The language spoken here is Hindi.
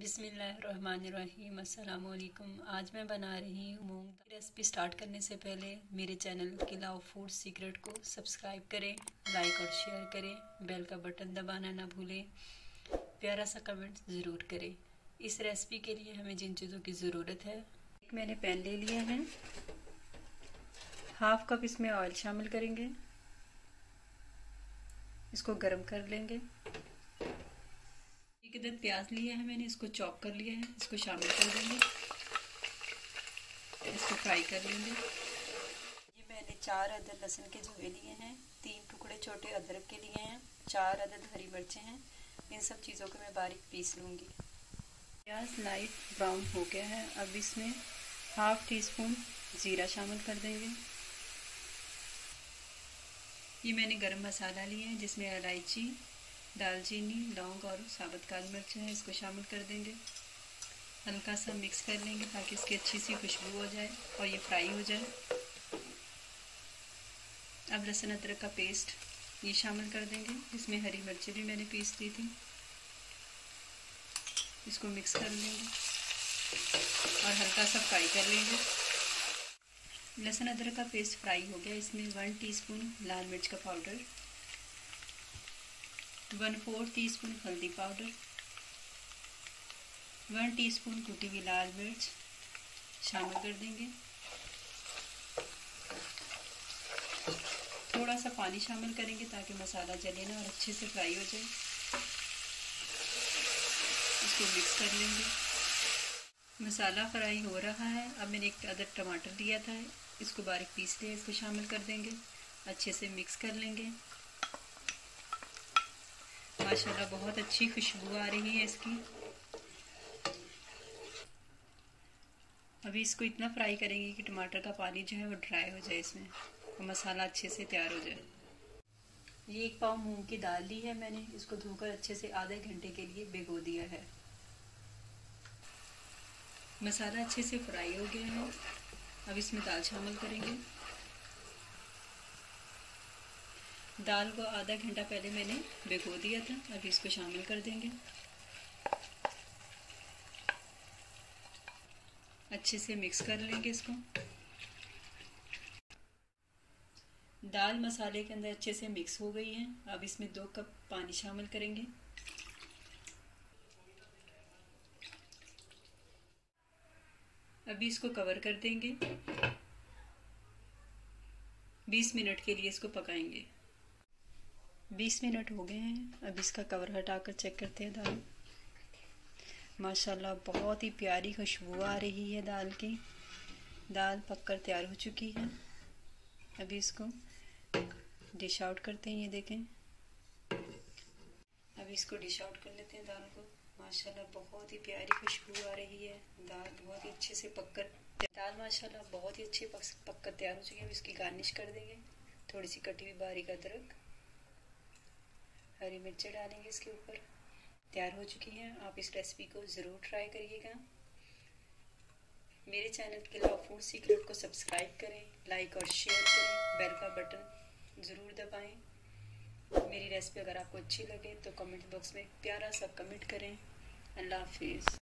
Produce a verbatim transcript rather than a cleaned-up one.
बिस्मिल्लाहिर्रहमानिर्रहीम। अस्सलाम वालेकुम। आज मैं बना रही हूँ मूंग दाल। रेसिपी स्टार्ट करने से पहले मेरे चैनल किला फूड सीक्रेट को सब्सक्राइब करें, लाइक और शेयर करें, बेल का बटन दबाना ना भूलें, प्यारा सा कमेंट ज़रूर करें। इस रेसिपी के लिए हमें जिन चीज़ों की ज़रूरत है, एक मैंने पैन ले लिया है, हाफ कप इसमें ऑयल शामिल करेंगे, इसको गर्म कर लेंगे। एक इधर प्याज लिया है मैंने, इसको चॉप कर लिया है, इसको शामिल कर देंगे, इसको फ्राई कर लेंगे। ये मैंने चार अदद लहसुन के जवे लिए हैं, तीन टुकड़े छोटे अदरक के लिए हैं, चार अदद हरी मिर्चें हैं। इन सब चीज़ों को मैं बारीक पीस लूँगी। प्याज लाइट ब्राउन हो गया है, अब इसमें हाफ टी स्पून ज़ीरा शामिल कर देंगे। ये मैंने गरम मसाला लिया है, जिसमें इलायची, दालचीनी, लौंग और साबुत काली मिर्च है, इसको शामिल कर देंगे। हल्का सा मिक्स कर लेंगे ताकि इसकी अच्छी सी खुशबू हो जाए और ये फ्राई हो जाए। अब लहसुन अदरक का पेस्ट ये शामिल कर देंगे, इसमें हरी मिर्चें भी मैंने पीस दी थी, इसको मिक्स कर लेंगे और हल्का सा फ्राई कर लेंगे। लहसुन अदरक का पेस्ट फ्राई हो गया, इसमें वन टीस्पून लाल मिर्च का powder, one four teaspoon हल्दी पाउडर, वन टीस्पून कुटी हुई लाल मिर्च शामिल कर देंगे। थोड़ा सा पानी शामिल करेंगे ताकि मसाला जले ना और अच्छे से फ्राई हो जाए। इसको मिक्स कर लेंगे। मसाला फ्राई हो रहा है। अब मैंने एक अदद टमाटर लिया था, इसको बारीक पीस लिया, इसको शामिल कर देंगे, अच्छे से मिक्स कर लेंगे। माशाल्लाह बहुत अच्छी खुशबू आ रही है इसकी। अभी इसको इतना फ्राई करेंगे कि टमाटर का पानी जो है वो ड्राई हो जाए, इसमें और मसाला अच्छे से तैयार हो जाए। ये एक पाव मूंग की दाल ली है मैंने, इसको धोकर अच्छे से आधे घंटे के लिए भिगो दिया है। मसाला अच्छे से फ्राई हो गया है, अब इसमें दाल शामिल करेंगे। दाल को आधा घंटा पहले मैंने भिगो दिया था, अब इसको शामिल कर देंगे। अच्छे से मिक्स कर लेंगे इसको। दाल मसाले के अंदर अच्छे से मिक्स हो गई है, अब इसमें दो कप पानी शामिल करेंगे। अभी इसको कवर कर देंगे, बीस मिनट के लिए इसको पकाएंगे। बीस मिनट हो गए हैं, अब इसका कवर हटाकर चेक करते हैं दाल। माशाल्लाह बहुत ही प्यारी खुशबू आ रही है दाल की। दाल पककर तैयार हो चुकी है। अभी इसको डिश आउट करते हैं, ये देखें। अभी इसको डिश आउट कर लेते हैं दाल को। माशाल्लाह बहुत ही प्यारी खुशबू आ रही है। दाल बहुत ही अच्छे से पककर दाल माशाल्लाह बहुत ही अच्छी पककर तैयार हो चुकी है। अब इसकी गार्निश कर देंगे। थोड़ी सी कटी हुई बारीक अदरक, हरी मिर्चें डालेंगे इसके ऊपर। तैयार हो चुकी हैं। आप इस रेसिपी को ज़रूर ट्राई करिएगा। मेरे चैनल किला फूड सीक्रेट को सब्सक्राइब करें, लाइक और शेयर करें, बेल का बटन ज़रूर दबाएं। मेरी रेसिपी अगर आपको अच्छी लगे तो कमेंट बॉक्स में प्यारा सा कमेंट करें। अल्लाह हाफिज़।